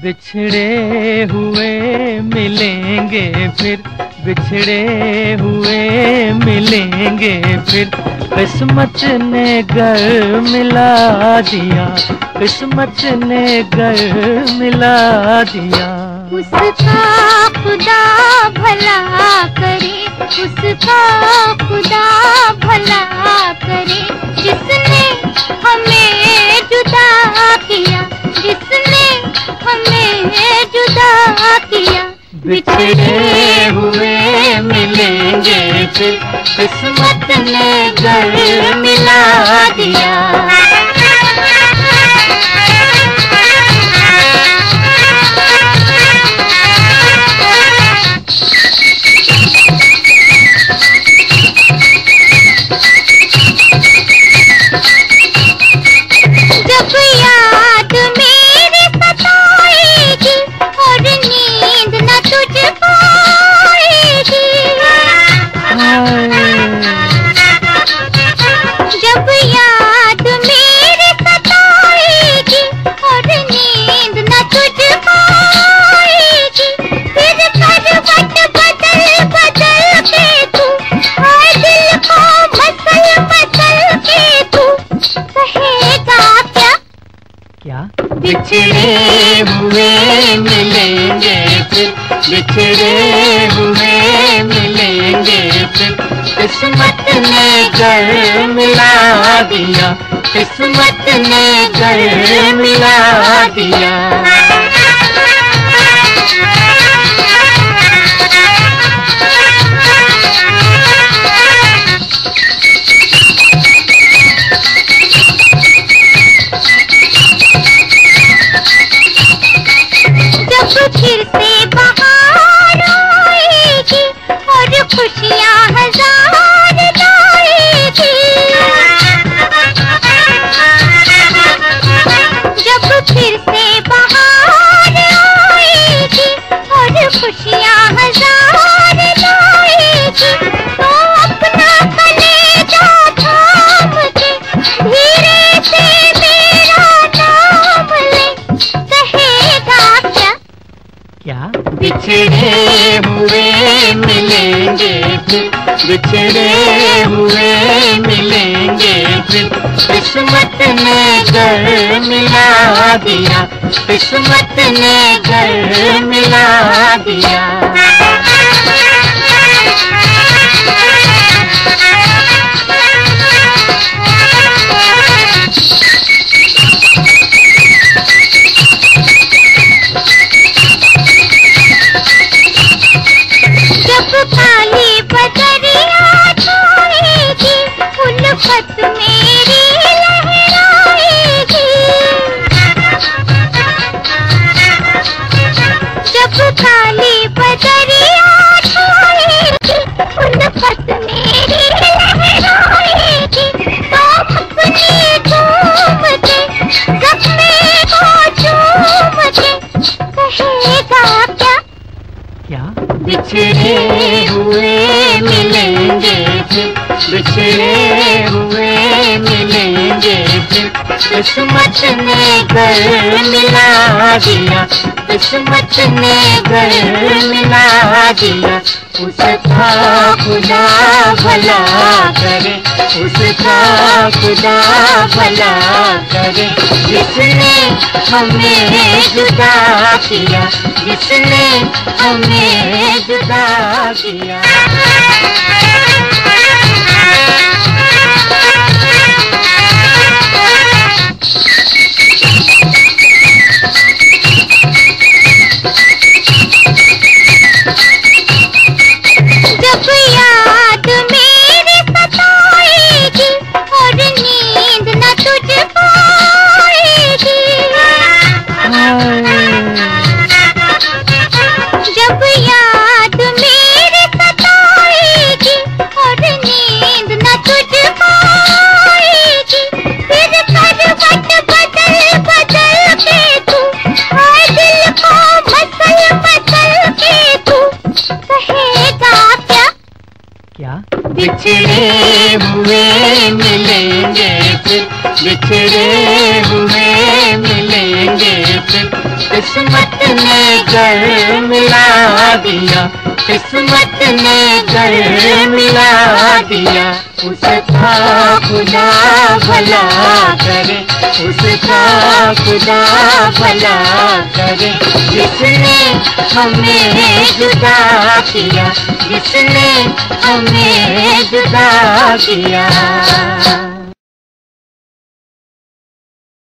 बिछड़े हुए मिलेंगे फिर, बिछड़े हुए मिलेंगे फिर। किस्मत ने घर मिला दिया, किस्मत ने घर मिला दिया। उसका खुदा भला करे, उसका खुदा भला करे, जिसने हमें जुदा किया, जिसने हमें जुदा किया। बिछड़े हुए मिलेंगे फिर, किस्मत ने घर मिला दिया। बिछड़े हुए मिलेंगे फिर, बिछड़े हुए मिलेंगे फिर। किस्मत ने घर मिला दिया, किस्मत ने घर मिला दिया। फिर से बहार आएगी और खुशियाँ हजार लाएगी। जब फिर से बहार आएगी और खुशियाँ हजार लाएगी, तो अपना कलेजा थाम के धीरे से मेरा नाम ले, कहेगा क्या? बिछड़े हुए मिलेंगे फिर, बिछड़े हुए मिलेंगे फिर। किस्मत ने घर मिला दिया, किस्मत ने घर मिला दिया। खाली बदरिया छाएगी, उल्फत मेरी लहराएगी। जब खाली बदरिया छाएगी, उल्फत मेरी लहराएगी, तो अपनी झूम के ज़ख्मे को चूम के कहेगा क्या? बिछड़े हुए मिलेंगे फिर, बिछड़े हुए मिलेंगे फिर। किस्मत ने घर मिला दिया, किस्मत ने घर मिला दिया। उसका खुदा भला करे, उसका खुदा भला करे, जिसने हमें जुदा किया, जिसने हमें जुदा किया। जब याद मेरी सताएगी और नींद न तुझको आएगी, जब याद मेरी सताएगी और नींद न तुझको आएगी, फिर करवट बदल बदल के तू, हाय दिल को मसल मसल के तू, कहेगा क्या? बिछड़े हुए मिलेंगे फिर, बिछड़े हुए मिलेंगे फिर। किस्मत ने घर मिला दिया, किस्मत ने घर मिला दिया। उसका खुदा भला करे, उसका खुदा भला करे, जिसने हमें जुदा किया, जिसने हमें जुदा किया।